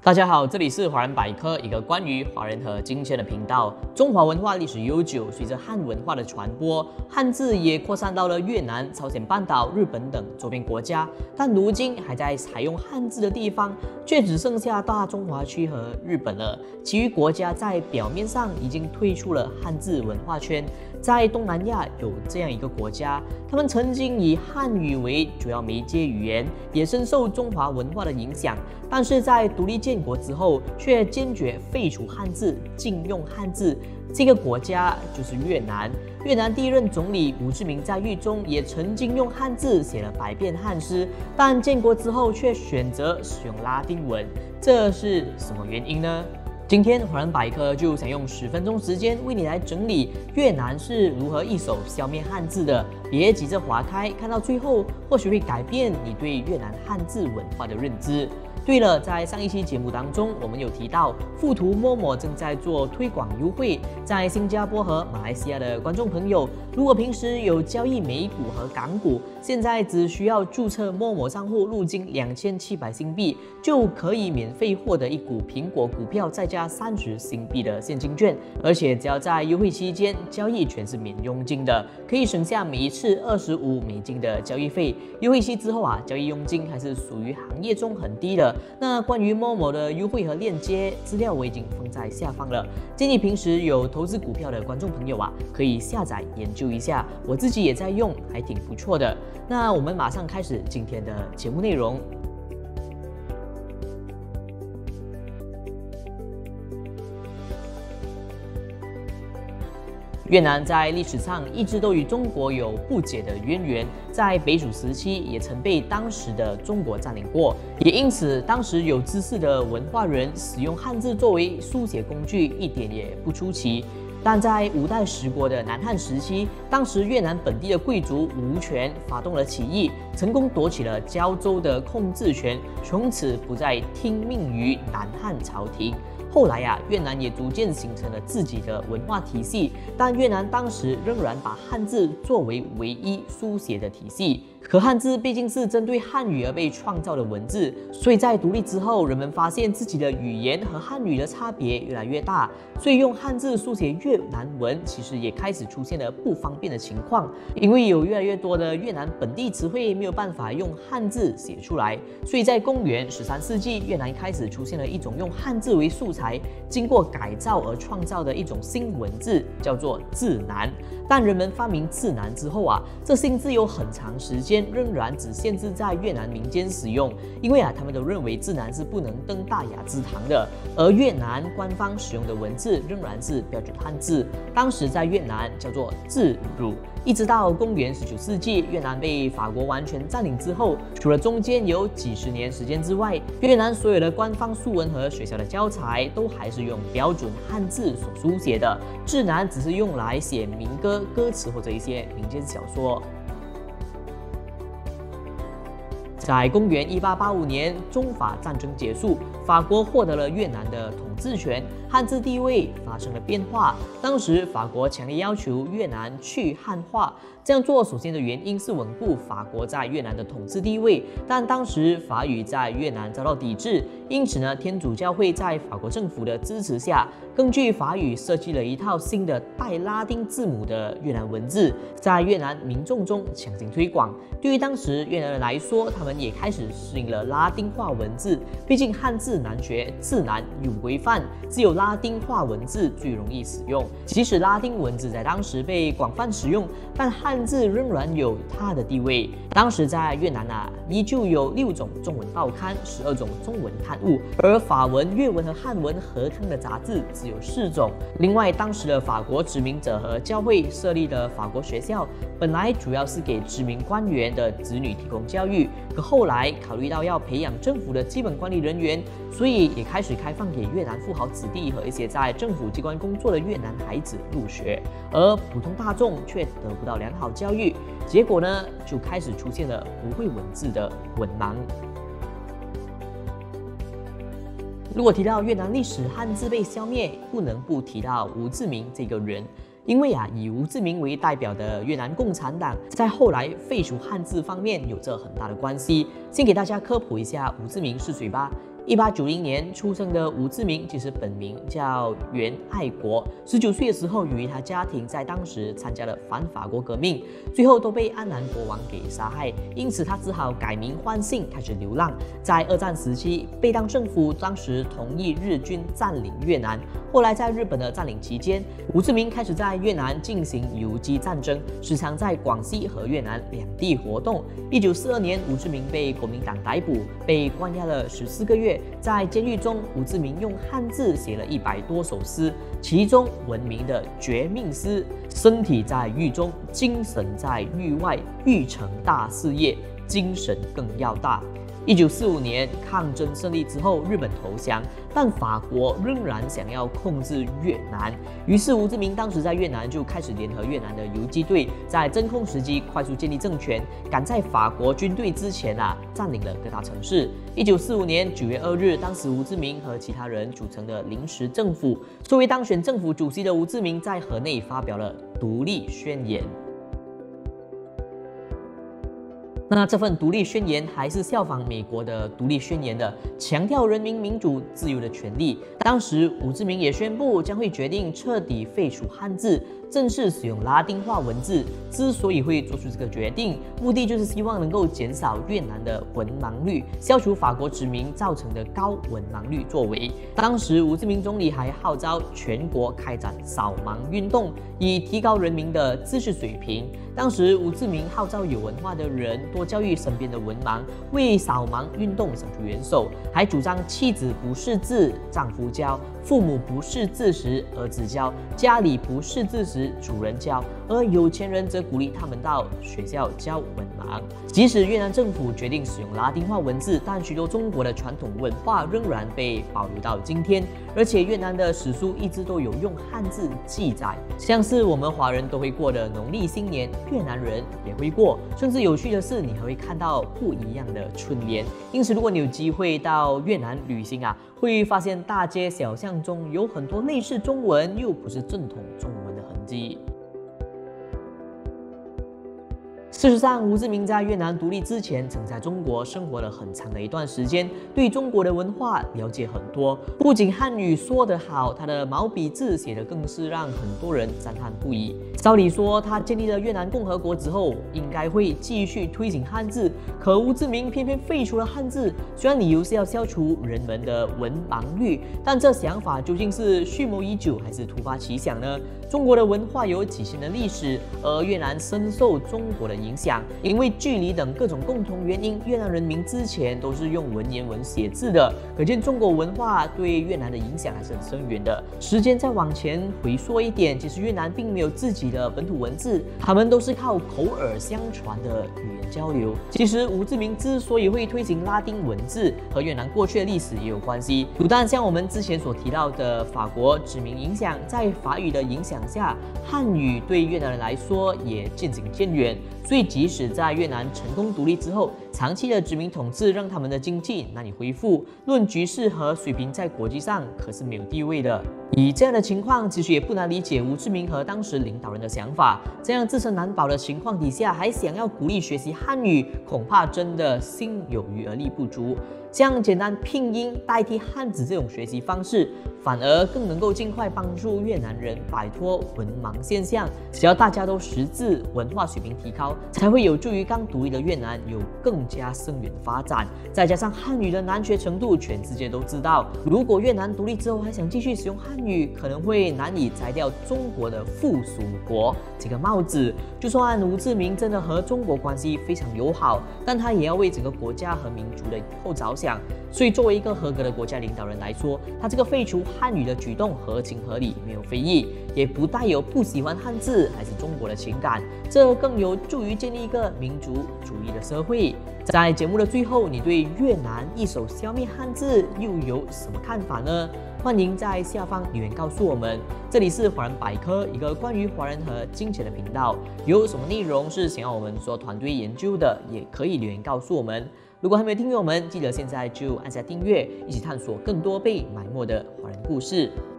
大家好，这里是华人百科，一个关于华人和金钱的频道。中华文化历史悠久，随着汉文化的传播，汉字也扩散到了越南、朝鲜半岛、日本等周边国家。但如今还在采用汉字的地方，却只剩下大中华区和日本了。其余国家在表面上已经退出了汉字文化圈。在东南亚有这样一个国家，他们曾经以汉语为主要媒介语言，也深受中华文化的影响。但是在独立建国之后，却坚决废除汉字，禁用汉字。这个国家就是越南。越南第一任总理胡志明在狱中也曾经用汉字写了百遍汉诗，但建国之后却选择使用拉丁文，这是什么原因呢？今天华人百科就想用10分钟时间为你来整理越南是如何一手消灭汉字的。别急着划开，看到最后或许会改变你对越南汉字文化的认知。对了，在上一期节目当中，我们有提到富途 Momo 正在做推广优惠，在新加坡和马来西亚的观众朋友，如果平时有交易美股和港股，现在只需要注册 Momo 账户，入金2700新币，就可以免费获得一股苹果股票，再加30新币的现金券，而且只要在优惠期间交易全是免佣金的，可以省下每一次25美金的交易费。优惠期之后交易佣金还是属于行业中很低的。那关于 Momo 的优惠和链接资料我已经放在下方了，建议平时有投资股票的观众朋友可以下载研究一下，我自己也在用，还挺不错的。那我们马上开始今天的节目内容。越南在历史上一直都与中国有不解的渊源，在北蜀时期也曾被当时的中国占领过，也因此当时有知识的文化人使用汉字作为书写工具一点也不出奇。但在5代十国的南汉时期，当时越南本地的贵族吴权发动了起义，成功夺取了胶州的控制权，从此不再听命于南汉朝廷。后来越南也逐渐形成了自己的文化体系，但越南当时仍然把汉字作为唯一书写的体系。可汉字毕竟是针对汉语而被创造的文字，所以在独立之后，人们发现自己的语言和汉语的差别越来越大，所以用汉字书写越南文其实也开始出现了不方便的情况，因为有越来越多的越南本地词汇没有办法用汉字写出来，所以在公元13世纪，越南开始出现了一种用汉字为素材，经过改造而创造的一种新文字，叫做字南。但人们发明字南之后这新字有很长时间仍然只限制在越南民间使用，因为他们都认为字南是不能登大雅之堂的，而越南官方使用的文字仍然是标准汉字，当时在越南叫做字汝。一直到公元19世纪，越南被法国完全占领之后，除了中间有几十年时间之外，越南所有的官方书文和学校的教材都还是用标准汉字所书写的，字南只是用来写民歌、歌词或者一些民间小说。在公元1885年，中法战争结束，法国获得了越南的统治权，汉字地位发生了变化。当时法国强烈要求越南去汉化，这样做首先的原因是稳固法国在越南的统治地位，但当时法语在越南遭到抵制，因此天主教会在法国政府的支持下，根据法语设计了一套新的带拉丁字母的越南文字，在越南民众中强行推广。对于当时越南人来说，他们也开始适应了拉丁化文字，毕竟汉字难学，字难有规范，只有拉丁化文字最容易使用。即使拉丁文字在当时被广泛使用，但汉字仍然有它的地位。当时在越南依旧有6种中文报刊、12种中文刊物，而法文、越文和汉文合刊的杂志只有4种。另外，当时的法国殖民者和教会设立的法国学校，本来主要是给殖民官员的子女提供教育，可后来考虑到要培养政府的基本管理人员，所以也开始开放给越南富豪子弟和一些在政府机关工作的越南孩子入学，而普通大众却得不到良好教育，结果就开始出现了不会文字的文盲。如果提到越南历史汉字被消灭，不能不提到吴志明这个人。因为以吴志明为代表的越南共产党在后来废除汉字方面有着很大的关系。先给大家科普一下吴志明是谁吧。 1890年出生的吴志明，其实本名叫袁爱国。19岁的时候，由于他家庭在当时参加了反法国革命，最后都被安南国王给杀害，因此他只好改名换姓，开始流浪。在二战时期，贝当政府当时同意日军占领越南。后来在日本的占领期间，吴志明开始在越南进行游击战争，时常在广西和越南两地活动。1942年，吴志明被国民党逮捕，被关押了14个月。在监狱中，吴志明用汉字写了100多首诗，其中闻名的《绝命诗》：身体在狱中，精神在狱外，欲成大事业，精神更要大。1945年抗争胜利之后，日本投降，但法国仍然想要控制越南。于是吴志明当时在越南就开始联合越南的游击队，在真空时期快速建立政权，赶在法国军队之前占领了各大城市。1945年9月2日，当时吴志明和其他人组成的临时政府，作为当选政府主席的吴志明在河内发表了独立宣言。那这份独立宣言还是效仿美国的独立宣言的，强调人民民主自由的权利。当时吴志明也宣布将会决定彻底废除汉字，正式使用拉丁化文字。之所以会做出这个决定，目的就是希望能够减少越南的文盲率，消除法国殖民造成的高文盲率作为。当时吴志明总理还号召全国开展扫盲运动，以提高人民的知识水平。当时吴志明号召有文化的人多教育身边的文盲，为扫盲运动伸出援手，还主张妻子不识字丈夫教，父母不识字时儿子教，家里不识字时主人教，而有钱人则鼓励他们到学校教文盲。即使越南政府决定使用拉丁化文字，但许多中国的传统文化仍然被保留到今天，而且越南的史书一直都有用汉字记载，像是我们华人都会过的农历新年，越南人也会过，甚至有趣的是，你还会看到不一样的春联。因此，如果你有机会到越南旅行会发现大街小巷中有很多类似中文又不是正统中文的痕迹。事实上，吴志明在越南独立之前，曾在中国生活了很长的一段时间，对中国的文化了解很多。不仅汉语说得好，他的毛笔字写得更是让很多人赞叹不已。照理说，他建立了越南共和国之后，应该会继续推行汉字，可吴志明偏偏废除了汉字。虽然理由是要消除人们的文盲率，但这想法究竟是蓄谋已久，还是突发奇想呢？中国的文化有几千年的历史，而越南深受中国的影响，因为距离等各种共同原因，越南人民之前都是用文言文写字的，可见中国文化对越南的影响还是很深远的。时间再往前回溯一点，其实越南并没有自己的本土文字，他们都是靠口耳相传的语言交流。其实吴志明之所以会推行拉丁文字，和越南过去的历史也有关系。不但像我们之前所提到的法国殖民影响，在法语的影响下，汉语对越南人来说也渐行渐远。所以，即使在越南成功独立之后，长期的殖民统治让他们的经济难以恢复，论局势和水平，在国际上可是没有地位的。以这样的情况，其实也不难理解吴志明和当时领导人的想法。这样自身难保的情况底下，还想要鼓励学习汉语，恐怕真的心有余而力不足。像简单拼音代替汉字这种学习方式，反而更能够尽快帮助越南人摆脱文盲现象。只要大家都识字，文化水平提高，才会有助于刚独立的越南有更加深远的发展。再加上汉语的难学程度，全世界都知道。如果越南独立之后还想继续使用汉语，可能会难以摘掉中国的附属国这个帽子。就算吴志明真的和中国关系非常友好，但他也要为整个国家和民族的以后着想。所以，作为一个合格的国家领导人来说，他这个废除汉语的举动合情合理，没有非议，也不带有不喜欢汉字还是中国的情感，这更有助于建立一个民族主义的社会。在节目的最后，你对越南一手消灭汉字又有什么看法呢？欢迎在下方留言告诉我们。这里是华人百科，一个关于华人和金钱的频道。有什么内容是想要我们做团队研究的，也可以留言告诉我们。如果还没有订阅我们，记得现在就按下订阅，一起探索更多被埋没的华人故事。